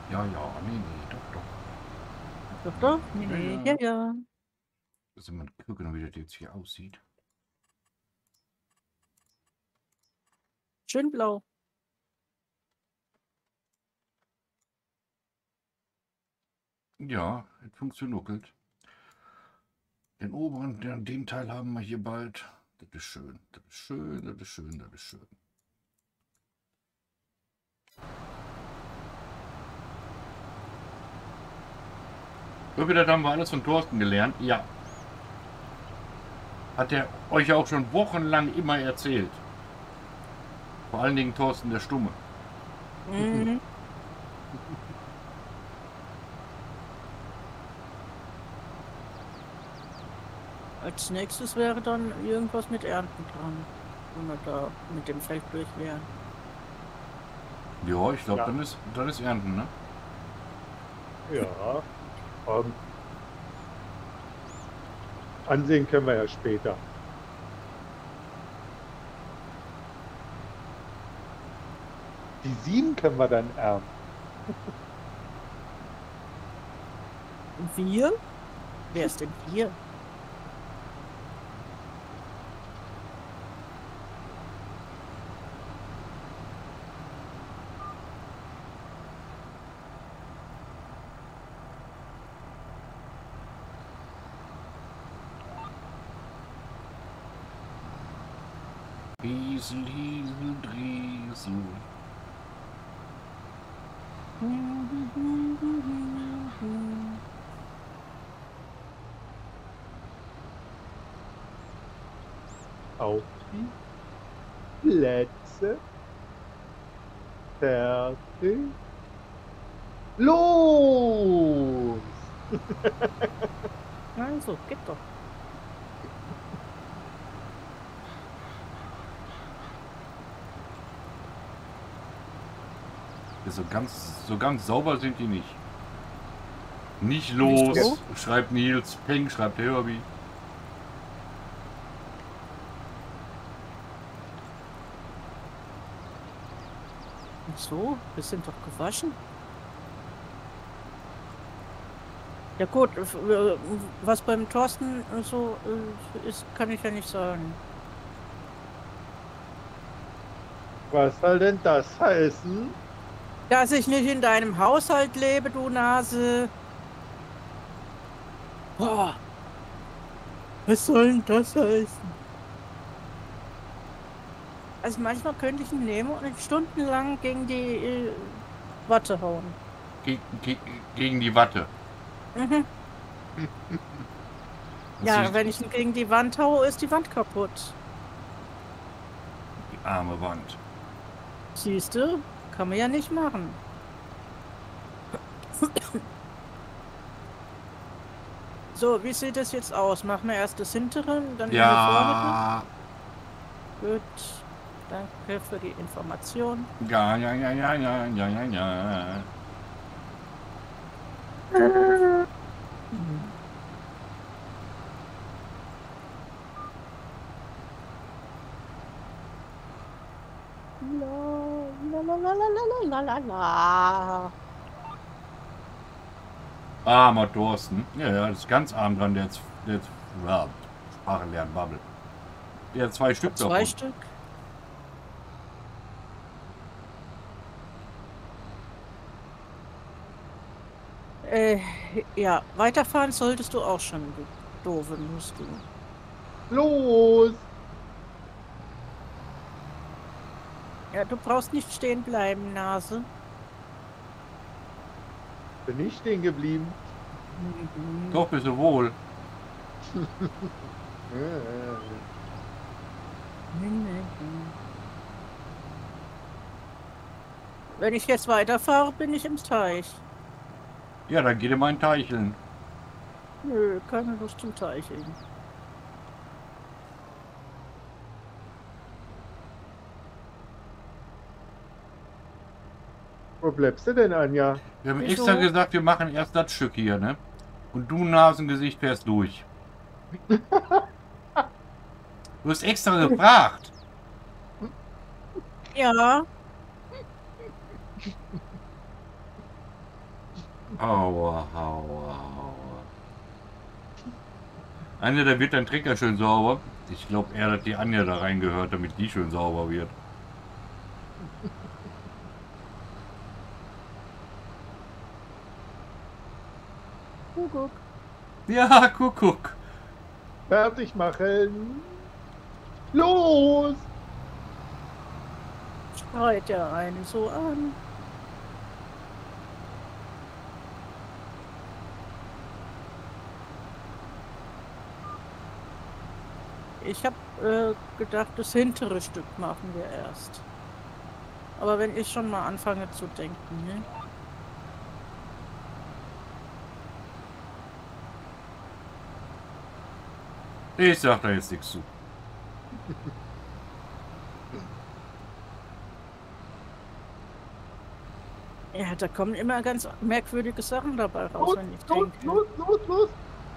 Ja, ja, nee, nee, doch, doch. Doch, doch. Nee, Ja, nee. ja. Ja, ja. Also mal gucken, wie das jetzt hier aussieht. Schön blau. Ja, es funktioniert. Den oberen, den Teil haben wir hier bald. Das ist schön, das ist schön, das ist schön, das ist schön. So, das haben wir alles von Thorsten gelernt. Ja. Hat er euch auch schon wochenlang immer erzählt. Vor allen Dingen Thorsten der Stumme. Mhm. Als nächstes wäre dann irgendwas mit Ernten dran. Wenn wir da mit dem Feld durch wären. Ja, ich glaube, Ja. dann ist Ernten, ne? Ja. Ansehen können wir ja später. Die 7 können wir dann ernten. Und wir? Wer ist denn wir? Riesel, Hiesel, Driesel. Auf die Plätze. Fertig. Los! Also, geht doch. Ja, so ganz sauber sind die nicht. Nicht los, Wieso? schreibt Nils. Peng, schreibt Herbie. Ach so, wir sind doch gewaschen. Ja gut, was beim Thorsten so ist, kann ich ja nicht sagen. Was soll denn das heißen? Dass ich nicht in deinem Haushalt lebe, du Nase. Boah. Was soll denn das heißen? Also manchmal könnte ich ihn nehmen und ihn stundenlang gegen die Watte hauen. Gegen die Watte. Mhm. Ja, wenn ich ihn gegen die Wand haue, ist die Wand kaputt. Die arme Wand. Siehst du? Kann man ja nicht machen. So, wie sieht das jetzt aus? Machen wir erst das hintere, dann die vorne. Ja. Gut. Danke für die Information. Ja, ja, ja, ja, ja, ja, ja, ja. La, la, la, la, la, la, la, la. Armer Thorsten. Ja, ja, das ist ganz arm dran, der jetzt ja, Sprache lernen, Bubble. Der hat 2 Stück davon. 2 Stück. Ja, weiterfahren solltest du auch schon, du doofe Muskel. Los! Ja, du brauchst nicht stehen bleiben, Nase. Bin ich stehen geblieben? Doch, bist du wohl. Wenn ich jetzt weiterfahre, bin ich im Teich. Ja, dann geht in meinen Teicheln. Nö, keine Lust zum Teicheln. Wo bleibst du denn, Anja? Wir haben Wieso? extra gesagt, wir machen erst das Stück hier, ne? Und du Nasengesicht fährst durch. Du hast extra gefragt. Ja. Aua, aua, aua. Anja, da wird dein Trecker schön sauber. Ich glaube eher, dass die Anja da reingehört, damit die schön sauber wird. Kuckuck. Ja, Kuckuck. Fertig machen. Los! Schreit der eine so an. Ich habe gedacht, das hintere Stück machen wir erst. Aber wenn ich schon mal anfange zu denken, ne? Ich sag da jetzt nichts zu. Ja, da kommen immer ganz merkwürdige Sachen dabei raus, Los, wenn ich los, denke. los, los, los.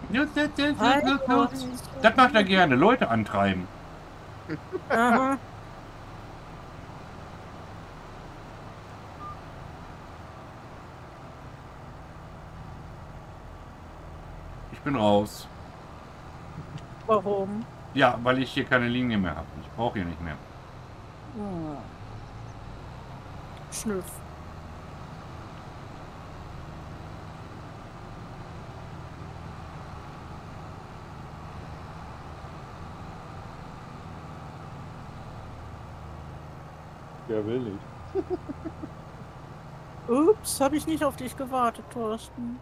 Das macht er gerne, Leute antreiben. Aha. Ich bin raus. Warum? Ja, weil ich hier keine Linie mehr habe. Ich brauche hier nicht mehr. Hm. Schnüff. Der will nicht. Ups, habe ich nicht auf dich gewartet, Thorsten.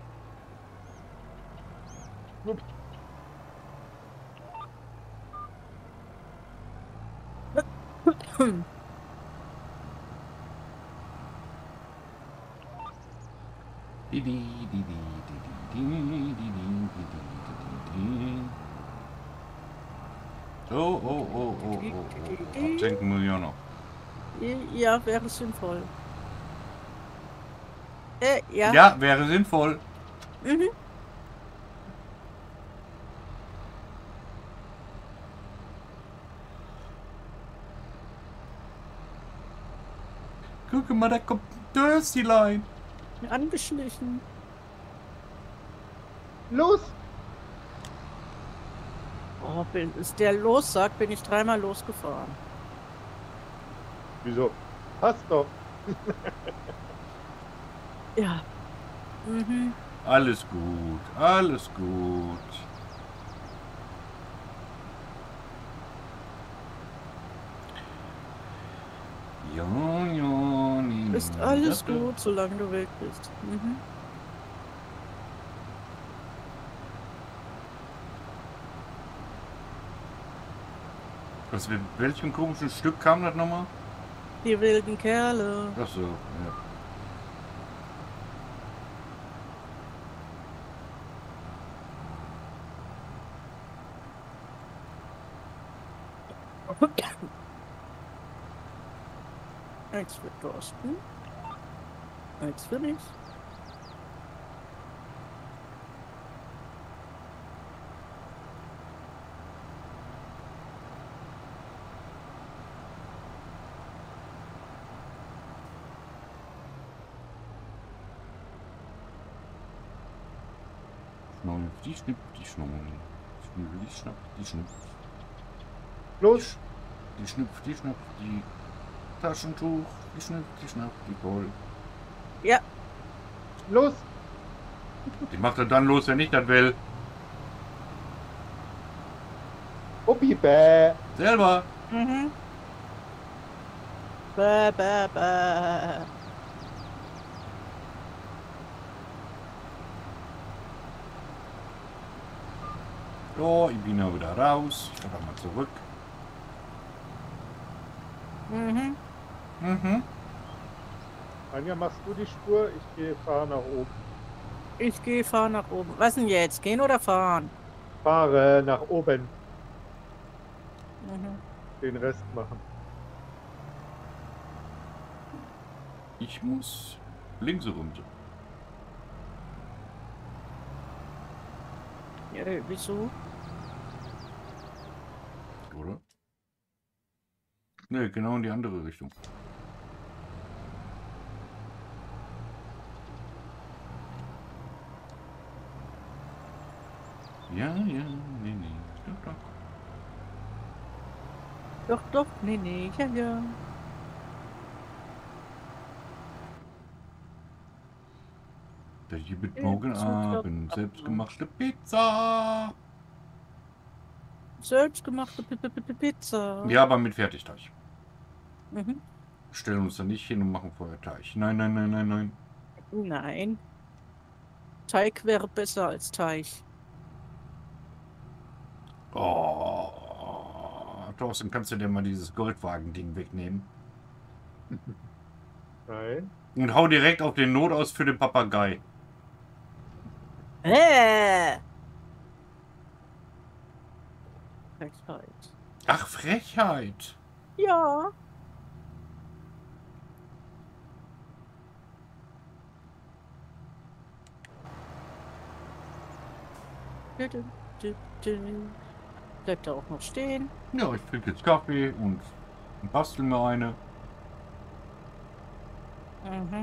Oh, oh, oh, oh, oh, oh. Absenken muss ich auch noch. Ja, wäre sinnvoll. Ja. Ja, wäre sinnvoll. Mhm. Guck mal, da kommt ein Döstilein. Angeschlichen. Los! Oh, ist der los sagt, bin ich dreimal losgefahren. Wieso? Passt doch. Ja. Mhm. Alles gut, alles gut. Ja, ja, nee, Ist alles gut, solange du wild bist. Mhm. Aus welchem komischen Stück kam das nochmal? Die wilden Kerle. Ach so, ja. Eins für Thorsten. Eins für mich. Die schnipp, die schnupp. Die schnapp, die schnupp. Los! Die schnipp, die schnapp, die Taschentuch. Die schnipp, die schnapp, die Gold. Ja. Los! Die macht er dann los, wenn ich das will. Uppi, bäh! Selber. Mhm. Bäh, bäh, bäh. So, ich bin ja wieder raus. Ich fahre mal zurück. Mhm. Mhm. Anja, machst du die Spur? Ich fahre nach oben. Ich gehe fahren nach oben. Was denn jetzt? Gehen oder fahren? Fahre nach oben. Mhm. Den Rest machen. Ich muss links runter. Ja, wieso? Oder? Ne, genau in die andere Richtung. Ja, nee, nee. Stimmt doch. Doch, doch, nee, ja, ja. Da gibt Der morgen Zug klappt Abend ab. selbstgemachte Pizza. Selbstgemachte Pizza. Ja, aber mit Fertigteig. Mhm. Stellen uns da nicht hin und machen vorher Teig. Nein, nein, nein, nein, nein. Nein, Teig wäre besser als Teig. Oh, Thorsten, kannst du dir mal dieses Goldwagen-Ding wegnehmen? Nein. Und hau direkt auf den Notaus für den Papagei. Frechheit. Ach, Frechheit. Ja. Bleibt er auch noch stehen? Ja, ich trinke jetzt Kaffee und bastel mir eine. Mhm.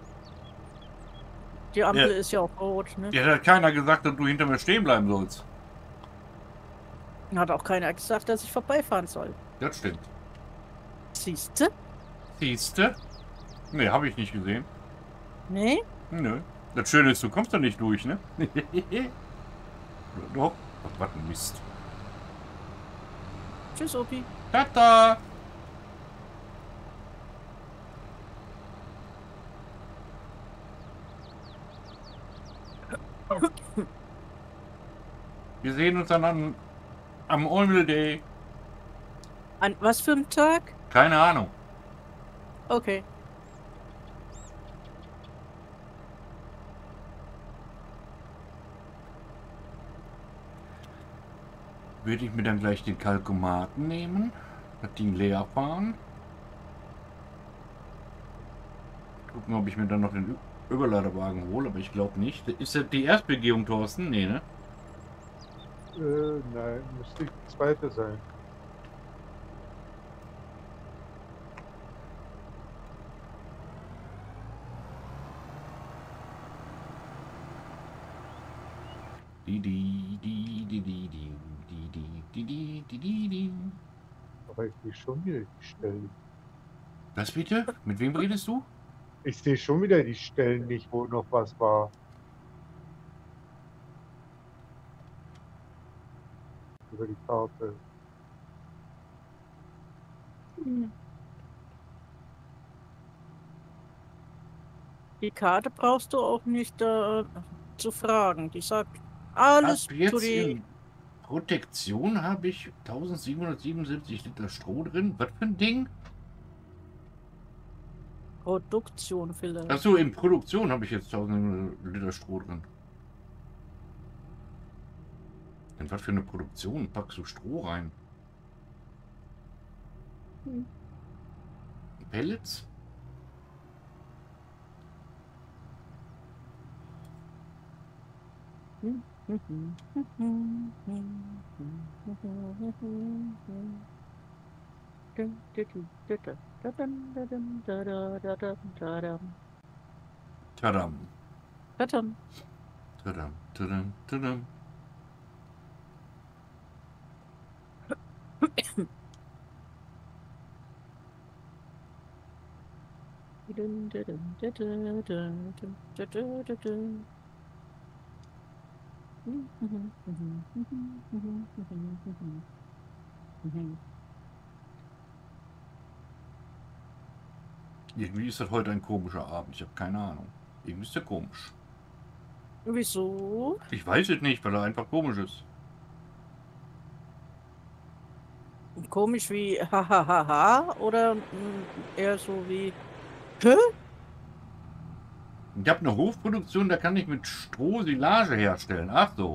Die Ampel ist ja auch rot, ne? Dir hat keiner gesagt, dass du hinter mir stehen bleiben sollst. Hat auch keiner gesagt, dass ich vorbeifahren soll. Das stimmt. Siehste? Siehste? Nee, habe ich nicht gesehen. Nee? Nö. Das Schöne ist, du kommst da nicht durch, ne? Doch. Ach, was ein Mist. Tschüss, Opi. Tata! Wir sehen uns dann am Olmel Day. An was für einem Tag? Keine Ahnung. Okay. Würde ich mir dann gleich den Kalkomaten nehmen, das Ding leer fahren. Gucken, ob ich mir dann noch den Überladewagen hole, aber ich glaube nicht. Ist das die Erstbegehung, Thorsten? Nee, ne? Nein, müsste die zweite sein. Aber ich sehe schon wieder die Stellen. Was bitte? Mit wem redest du? Ich sehe schon wieder die Stellen nicht, wo noch was war. Über die Karte. Die Karte brauchst du auch nicht zu fragen. Die sagt alles Ab jetzt zu die in Protektion habe ich 1777 Liter Stroh drin. Was für ein Ding? Produktion vielleicht. Achso, in Produktion habe ich jetzt 1000 Liter Stroh drin. In was für eine Produktion packst du Stroh rein? Pellets? Tadam. Tadam. Tadam, tadam, tadam. Irgendwie ist das heute ein komischer Abend. Ich habe keine Ahnung. Irgendwie ist der komisch. Wieso? Ich weiß es nicht, weil er einfach komisch ist. Komisch wie hahaha oder eher so wie hä? Ich habe eine Hofproduktion, da kann ich mit Stroh Silage herstellen. Ach so.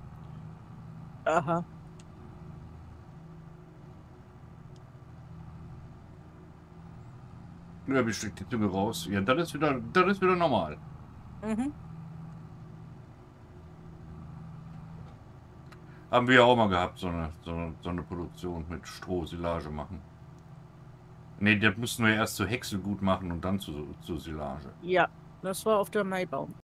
Aha. Ja, wie steckt die Zunge raus? Ja, das ist wieder normal. Mhm. Haben wir ja auch mal gehabt, so eine Produktion mit Strohsilage machen. Ne, das mussten wir erst zu Häckselgut machen und dann zu Silage. Ja, das war auf der Maibaum.